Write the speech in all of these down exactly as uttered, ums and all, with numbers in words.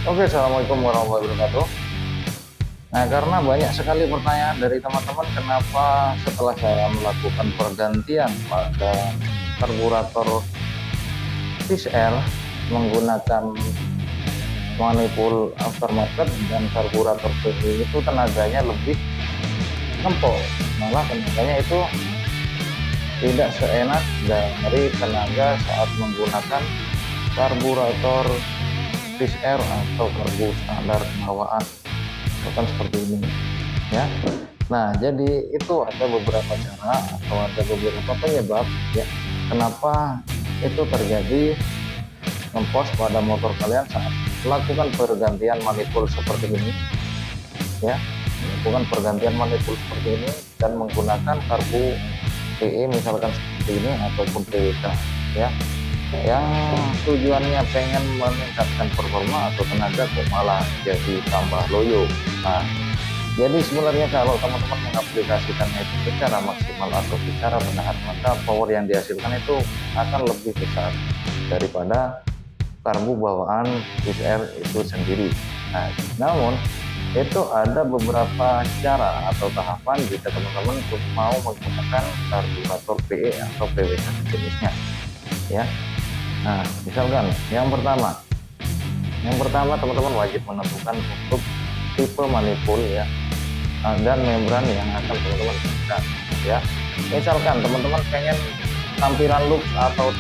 Oke, assalamualaikum warahmatullahi wabarakatuh. Nah, karena banyak sekali pertanyaan dari teman-teman, kenapa setelah saya melakukan pergantian pada karburator Fish Air menggunakan manifold aftermarket dan karburator P E itu tenaganya lebih ngempol, malah tenaganya itu tidak seenak dari tenaga saat menggunakan karburator Fish Air atau karbu standar bawaan, bukan seperti ini ya. Nah, jadi itu ada beberapa cara atau ada beberapa penyebab ya kenapa itu terjadi ngempos pada motor kalian saat melakukan pergantian manifold seperti ini ya, melakukan pergantian manifold seperti ini dan menggunakan karbu P E misalkan seperti ini ataupun P W K ya, yang tujuannya pengen meningkatkan performa atau tenaga kok malah jadi tambah loyo. Nah, jadi sebenarnya kalau teman-teman mengaplikasikannya itu secara maksimal atau secara benar, maka power yang dihasilkan itu akan lebih besar daripada karbu bawaan Fish Air itu sendiri. Nah, namun itu ada beberapa cara atau tahapan jika teman-teman mau menggunakan karburator P E atau P W K jenisnya ya. Nah, misalkan yang pertama, yang pertama teman-teman wajib menentukan untuk tipe manifold ya dan membran yang akan teman-teman gunakan ya. Misalkan teman-teman pengen tampilan look atau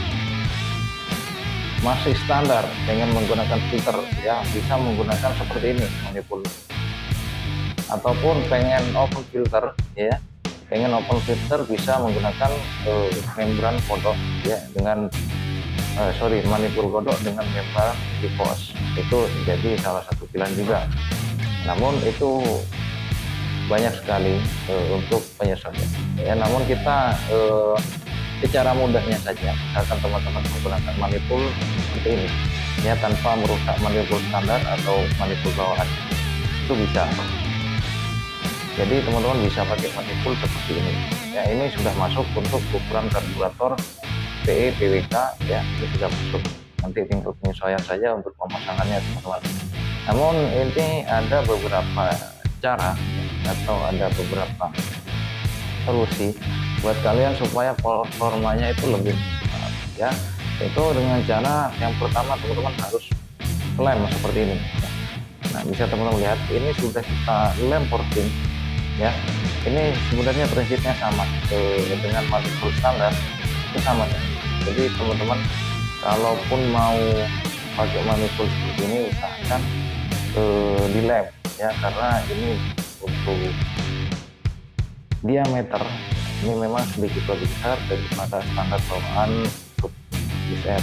masih standar, pengen menggunakan filter ya, bisa menggunakan seperti ini manifold. Ataupun pengen open filter ya, pengen open filter bisa menggunakan uh, membran kodok ya dengan Uh, sorry manifold kodok dengan membran Tivos, itu jadi salah satu pilihan juga. Namun itu banyak sekali uh, untuk penyesuaian ya. Namun kita uh, secara mudahnya saja, misalkan teman-teman menggunakan manifold seperti ini ya, tanpa merusak manifold standar atau manifold bawaan, itu bisa. Jadi teman-teman bisa pakai manifold seperti ini ya. Ini sudah masuk untuk ukuran karburator P E P W K ya, ini sudah masuk, nanti tinggal penyesuaian saja untuk pemasangannya teman-teman. Namun ini ada beberapa cara atau ada beberapa solusi buat kalian supaya performanya itu lebih maksimal ya. Itu dengan cara yang pertama, teman-teman harus lem seperti ini ya. Nah, bisa teman-teman lihat ini sudah kita lem porting ya. Ini sebenarnya prinsipnya sama eh, dengan manifold standar itu sama ya. Jadi teman-teman kalaupun mau pakai manifold seperti ini, usahakan eh, di lem ya, karena ini untuk diameter ini memang sedikit lebih besar daripada standar bawaan untuk Fish Air.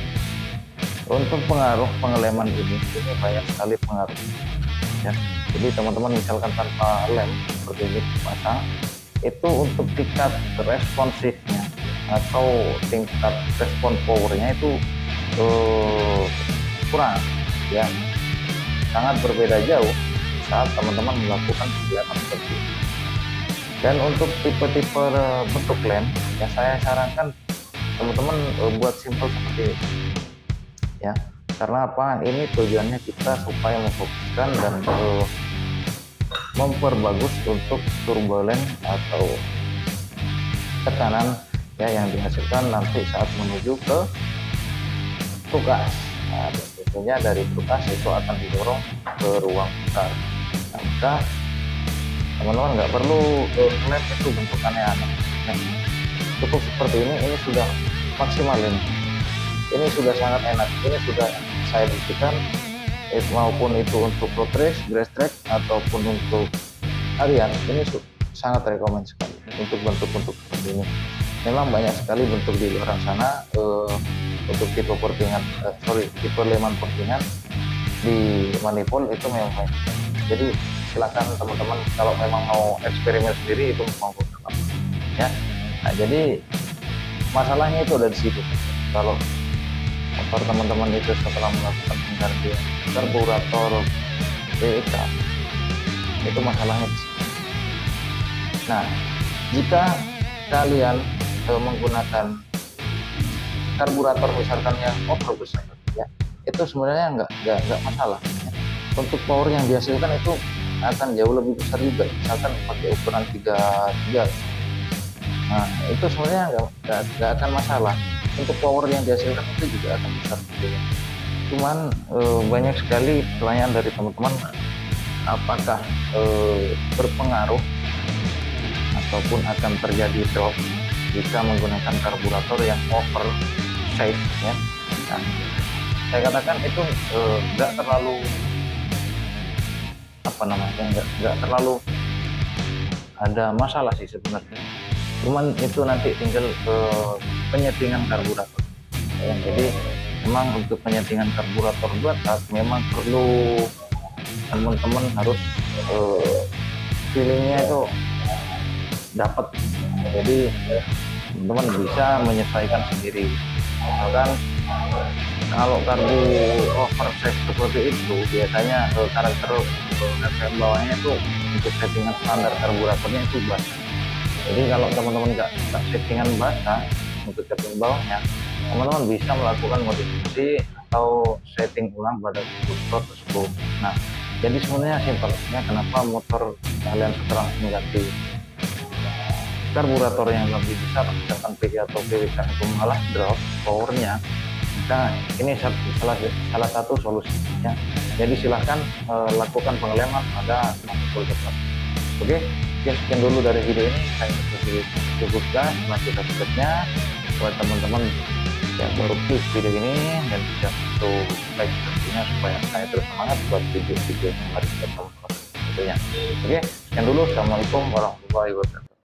Untuk pengaruh pengeleman ini, ini banyak sekali pengaruh ya. Jadi teman-teman misalkan tanpa lem seperti ini dipasang, itu untuk tingkat responsifnya atau tingkat respon powernya itu uh, kurang ya, sangat berbeda jauh saat teman-teman melakukan pengeleman seperti ini. Dan untuk tipe-tipe bentuk lem ya, saya sarankan teman-teman uh, buat simple seperti ini ya. Karena apa? Ini tujuannya kita supaya memfokuskan dan uh, memperbagus untuk turbulen atau tekanan ya yang dihasilkan nanti saat menuju ke tugas. Nah, tentunya dari tugas itu akan didorong ke ruang putar. Nah, maka teman-teman nggak perlu lem itu bentuk aneh-aneh ya. Cukup seperti ini, ini sudah maksimal ini. Ini sudah sangat enak. Ini sudah saya buktikan, eh, maupun itu untuk road race, grass track ataupun untuk harian, ini sangat rekomend sekali untuk bentuk-bentuk seperti ini. Memang banyak sekali bentuk di luar sana uh, untuk tipe portingan, uh, sorry tipe leman portingan di manifold itu memang banyak. Jadi silakan teman-teman kalau memang mau eksperimen sendiri itu mau apa ya. Nah, jadi masalahnya itu ada di situ. Kalau motor teman-teman itu setelah melakukan penggantian karburator P W K, itu masalahnya di situ. Nah, jika kalian menggunakan karburator misalkan yang over besar ya, itu sebenarnya enggak enggak enggak masalah ya. untuk power yang dihasilkan itu akan jauh lebih besar juga, misalkan pakai ukuran tiga tiga. Nah itu sebenarnya nggak nggak akan masalah, untuk power yang dihasilkan itu juga akan besar tentunya. Cuman e, banyak sekali pertanyaan dari teman-teman, apakah e, berpengaruh ataupun akan terjadi drop jika menggunakan karburator yang over size ya. Nah, saya katakan itu enggak terlalu apa namanya enggak enggak terlalu ada masalah sih sebenarnya. Cuman itu nanti tinggal ke penyetingan karburator. Ya, jadi memang untuk penyetingan karburator buat memang perlu teman-teman harus eh, feelingnya itu dapat. Jadi teman-teman bisa menyesuaikan sendiri. Misalkan kalau karbu oversize seperti itu biasanya eh, karakter R P M bawahnya itu untuk settingan standar karburatornya itu basah. Jadi kalau teman-teman nggak settingan basah untuk setting bawahnya, teman-teman bisa melakukan modifikasi atau setting ulang pada motor tersebut. Nah, jadi sebenarnya simpel ya, kenapa motor kalian setelah mengganti karburator yang lebih besar, misalkan P I atau P W K itu malah drop powernya. Nah ini salah salah satu solusinya. Jadi silahkan eh, lakukan pengeleman pada motor tersebut. Oke, sekian, sekian dulu dari video ini. Saya cukupkan masih selanjutnya buat teman-teman yang baru klik video ini dan bisa untuk like tentunya supaya saya terus semangat buat video-video yang harus kita tonton tentunya. Oke, sekian dulu. Assalamualaikum warahmatullahi wabarakatuh.